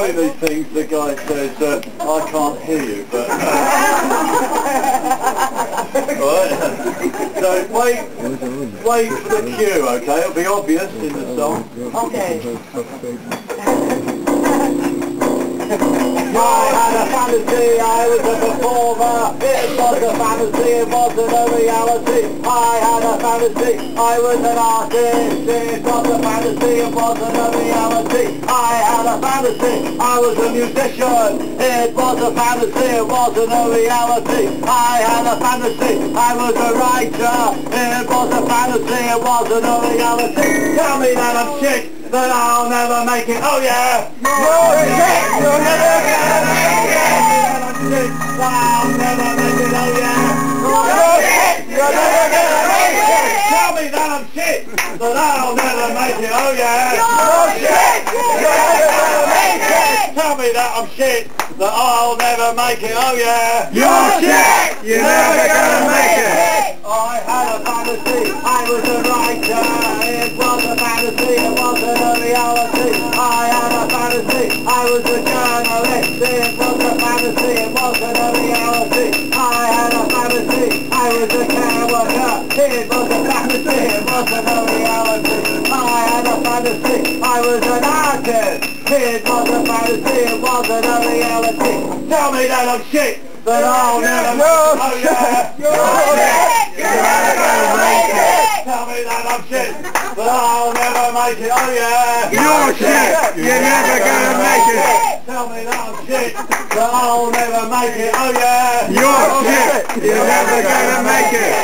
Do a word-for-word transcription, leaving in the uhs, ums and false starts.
say these things, the guy says, uh, I can't hear you, but... Uh, right. So wait, wait for the cue, okay? It'll be obvious in the song. Okay. I had a fantasy, I was a performer. It was a fantasy, it wasn't a reality. I had a fantasy, I was an artist. It was a fantasy, it wasn't a reality. I had a fantasy, I was a musician. It was a fantasy, it wasn't a reality. I had a fantasy, I was a writer. It was a fantasy, it wasn't a reality. Tell me that I'm shit, that I'll never make it. Oh yeah! You're shit! You're never gonna make it! I'll never make it. Oh yeah! You're shit! You're never gonna make it! Tell me that I'm shit, that I'll never make it. Oh yeah! You're shit! You're never gonna make it! Tell me that I'm shit, that I'll never make it. Oh yeah! You're shit! You're never gonna make it! I had a fantasy, I was a writer. It was a fantasy, it wasn't a reality. I had a fantasy, I was a journalist. It was a fantasy, it wasn't a reality. I had a fantasy, I was a care worker. It was a fantasy, it wasn't a reality. I had a fantasy, I was an artist. It was a fantasy, it wasn't a reality. Tell me that I'm shit, that I'll never make it. Oh yeah! You're shit! You're never gonna make it! Tell me that I'm shit, but I'll never make it. Oh yeah! You're shit! You're never gonna make it! Tell me that I'm shit, but I'll never make it. Oh yeah! You're shit! You're never gonna make it!